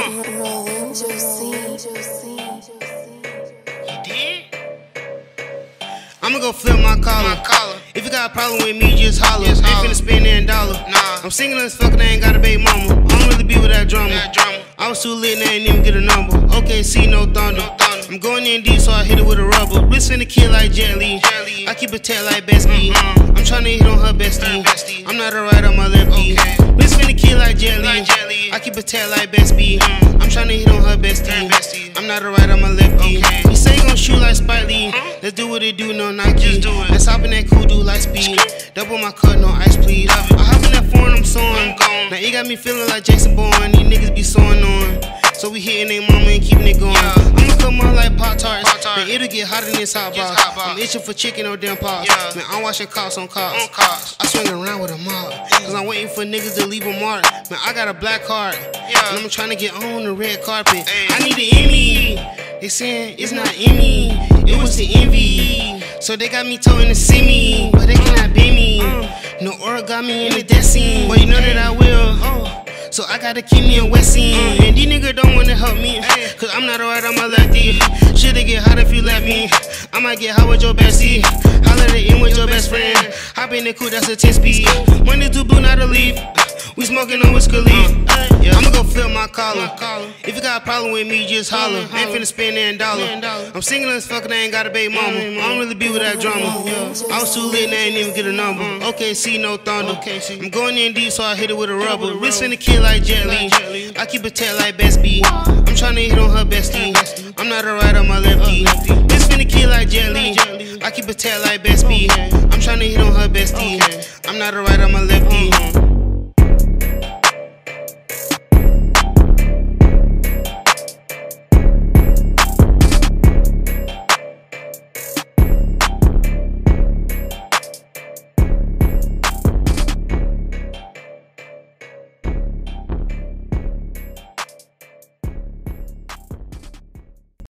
I'ma go flip my collar. If you got a problem with me, just holler. Ain't finna spend that dollar. I'm single as fuck and I ain't got a baby mama. I don't really be with that drama. I was too lit and I ain't even get a number. Okay, see no thunder. I'm going in deep, so I hit it with a rubber. Wrist finna kill like Jet Li. I keep a tat like Bestie. I'm tryna hit on her bestie. I'm not a right on my lefty. Wrist finna kill like Jet Li. I keep a tat like Bestie. I'm tryna hit on her bestie. I'm not a right on my lefty. He say he gon' shoot like Spike Lee. Let's do what it do, no Nike. Let's hop in that cool dude like speed. Double my cut, no ice please. I hop in that foreign, I'm soaring. Now it got me feeling like Jason Bourne. These niggas be soaring on. So we hitting they mama and keeping it going. I'ma come out like Pop-Tarts. Man, it'll get hotter than this hot box. I'm itching for chicken or damn pots. Man, I'm watching cops on cops. I swing around with a mob. Cause I'm waiting for niggas to leave a mark. Man, I got a black card. And I'm trying to get on the red carpet. I need an Emmy. They saying it's not in me. It was the envy. So they got me toting to see me. But they cannot be me. No aura got me in the death scene. But you know that I will. So I gotta keep me a wet scene. And these niggas don't wanna help me. Cause I'm not alright on my lefty. Shit'll get hot if you let me. I might get hot with your bestie. Holla it in with your best friend. Hop in the coupe, that's a 10-speed. Money too blue, not a leaf. We smoking on Whisker Leaf. I'ma go flip my collar. If you got a problem with me, just holler. Ain't finna spend that dollar. I'm single as fuck and I ain't got a baby mama. I don't really be with that drama. I was too lit and I ain't even get a number. Okay, see no thunder. I'm going in deep, so I hit it with a rubber. Wrist finna kill like Jet Li. I keep a tat like Bestie. I'm tryna hit on her bestie. I'm not a right on my lefty. Wrist finna kill like Jet Li. I keep a tat like Bestie. I'm tryna hit on her bestie. I'm not a right on my lefty.